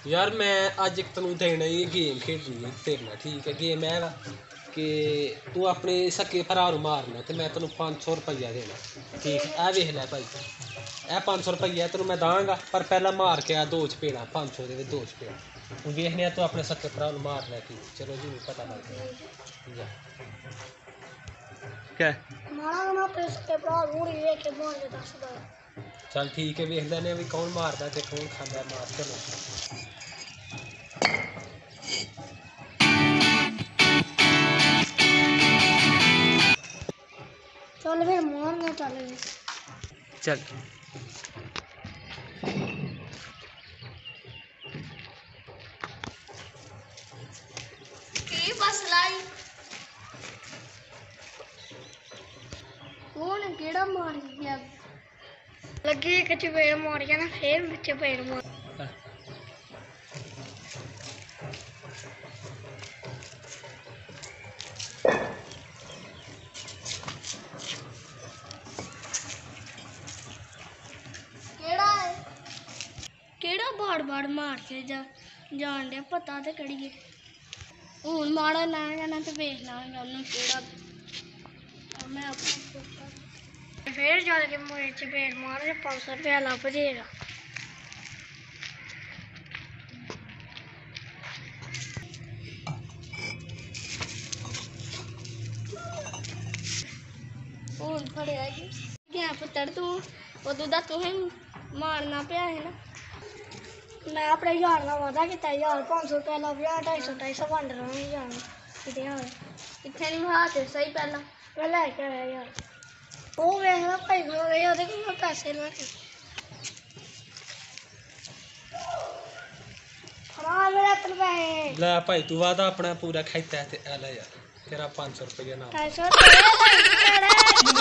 यार मैं अज एक तेन देना ही गेम खेडनी तेरे नाल ठीक है। गेम है कि तू अपने सक्के भरा मारना तो मैं तेन 500 रुपया देना ठीक है। वेख लै भाई ए 500 रुपया तेन मैं दांगा पर पहला मार के आ 2 चपेड़ा 500 दे 2 चपेड़ा हूँ वेखने तू अपने सक्के भरा मार लै ठीक। चलो जी पता लग गया क्या चल ठीक है वेख लैने भी कौन मारदा ते कौन खांदा मार। चलो चल फिर मारना चल चल की बस लाई कौन केड़ा मार गया लगी एक चपेड़ मार गया ना फिर चपेड़ मार केड़ा बाड़ बाड़ मार के जान दे पता तो करिए हूँ माड़ा लाएगा ना तो वेख लांगा उन्होंने केड़ा मैं अपना फिर जाके मुझे चपेड़ मार के 500 रुपया लभ जाएगा। हूँ फड़िया गया पुत्तर तू उदू का तुसें मारना पिया है ना मैं अपने यार का वादा किया यार 500 रुपया लभ जाए 250 वंड रहा यार कितने नहीं हाथ सही पहला मैं लैके आया यार वो वेखना भाई खा गया मैं पैसे लैके खराब मेरे अपने पैसे लै भाई तू वादा अपना पूरा खाइता है ते ले यार तेरा 500 रुपया ना 250 रुपये